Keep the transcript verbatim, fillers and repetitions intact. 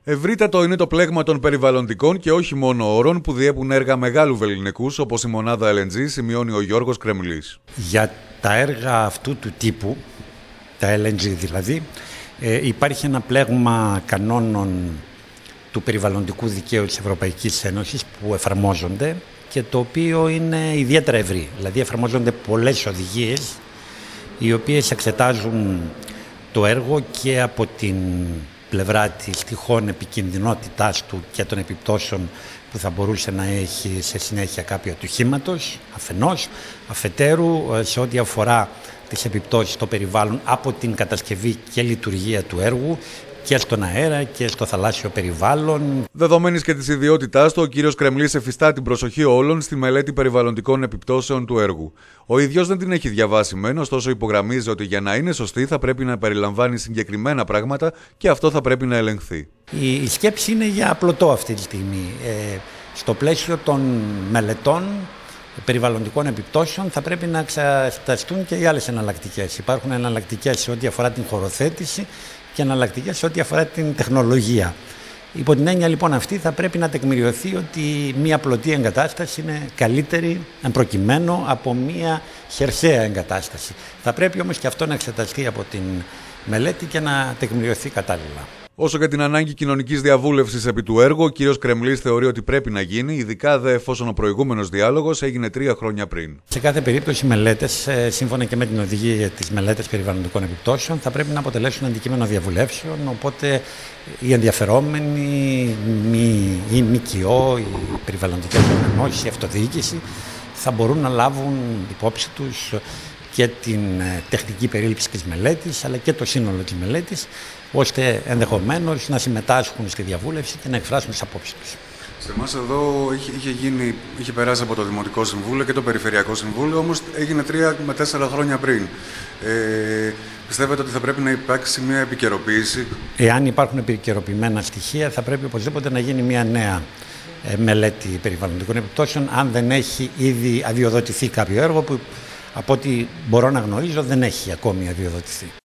Ευρύτατο είναι το πλέγμα των περιβαλλοντικών και όχι μόνο όρων που διέπουν έργα μεγάλου βεληνικούς όπως η μονάδα ελ εν τζι, σημειώνει ο Γιώργος Κρεμλής. Για τα έργα αυτού του τύπου, τα ελ εν τζι δηλαδή, ε, υπάρχει ένα πλέγμα κανόνων του περιβαλλοντικού δικαίου της Ευρωπαϊκής Ένωσης που εφαρμόζονται και το οποίο είναι ιδιαίτερα ευρύ. Δηλαδή εφαρμόζονται πολλές οδηγίες οι οποίες εξετάζουν το έργο και από την πλευρά της τυχόν επικινδυνότητάς του και των επιπτώσεων που θα μπορούσε να έχει σε συνέχεια κάποιο ατυχήματος, αφενός, αφετέρου σε ό,τι αφορά τις επιπτώσεις στο περιβάλλον από την κατασκευή και λειτουργία του έργου και στον αέρα και στο θαλάσσιο περιβάλλον. Δεδομένης και της ιδιότητάς του, ο κύριος Κρεμλής εφιστά την προσοχή όλων στη μελέτη περιβαλλοντικών επιπτώσεων του έργου. Ο ίδιος δεν την έχει διαβάσει μεν, ωστόσο υπογραμμίζει ότι για να είναι σωστή θα πρέπει να περιλαμβάνει συγκεκριμένα πράγματα και αυτό θα πρέπει να ελεγχθεί. Η, η σκέψη είναι για απλωτό αυτή τη στιγμή. Ε, στο πλαίσιο των μελετών περιβαλλοντικών επιπτώσεων θα πρέπει να εξεταστούν και οι άλλες εναλλακτικές. Υπάρχουν εναλλακτικές σε ό,τι αφορά την χωροθέτηση και εναλλακτικές σε ό,τι αφορά την τεχνολογία. Υπό την έννοια λοιπόν αυτή θα πρέπει να τεκμηριωθεί ότι μία πλωτή εγκατάσταση είναι καλύτερη εν προκειμένου από μία χερσαία εγκατάσταση. Θα πρέπει όμως και αυτό να εξεταστεί από την μελέτη και να τεκμηριωθεί κατάλληλα. Όσο για την ανάγκη κοινωνικής διαβούλευσης επί του έργου, ο κύριος Κρεμλής θεωρεί ότι πρέπει να γίνει, ειδικά δε εφόσον ο προηγούμενος διάλογος έγινε τρία χρόνια πριν. Σε κάθε περίπτωση, οι μελέτες, σύμφωνα και με την οδηγία για τις μελέτες περιβαλλοντικών επιπτώσεων, θα πρέπει να αποτελέσουν αντικείμενο διαβουλεύσεων. Οπότε, οι ενδιαφερόμενοι, οι ΜΚΟ, οι περιβαλλοντικές οργανώσεις, η αυτοδιοίκηση, θα μπορούν να λάβουν υπόψη τους και την τεχνική περίληψη της μελέτης, αλλά και το σύνολο της μελέτης, ώστε ενδεχομένως να συμμετάσχουν στη διαβούλευση και να εκφράσουν τις απόψεις τους. Σε εμάς εδώ είχε, είχε, γίνει, είχε περάσει από το Δημοτικό Συμβούλιο και το Περιφερειακό Συμβούλιο, όμως έγινε τρία με τέσσερα χρόνια πριν. Ε, πιστεύετε ότι θα πρέπει να υπάρξει μια επικαιροποίηση? Εάν υπάρχουν επικαιροποιημένα στοιχεία, θα πρέπει οπωσδήποτε να γίνει μια νέα μελέτη περιβαλλοντικών επιπτώσεων, αν δεν έχει ήδη αδειοδοτηθεί κάποιο έργο που, από ό,τι μπορώ να γνωρίζω, δεν έχει ακόμη αδειοδοτηθεί.